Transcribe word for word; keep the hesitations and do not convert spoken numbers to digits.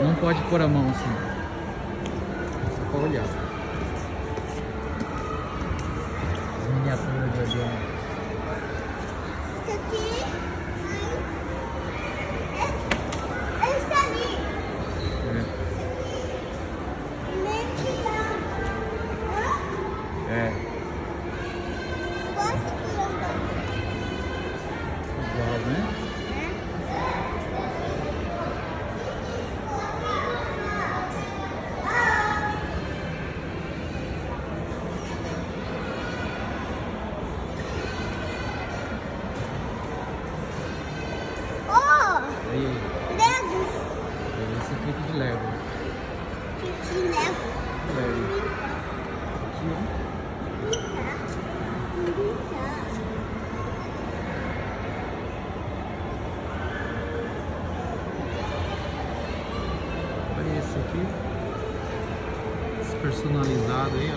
Não pode pôr a mão assim. Só pra olhar. As miniaturas de avião. Isso aqui. Esse ali. É. É. Igual, né? Aí, Lego. esse aqui é de Lego. De Lego. Lego. Aqui, ó. Olha esse aqui. Esse personalizado aí,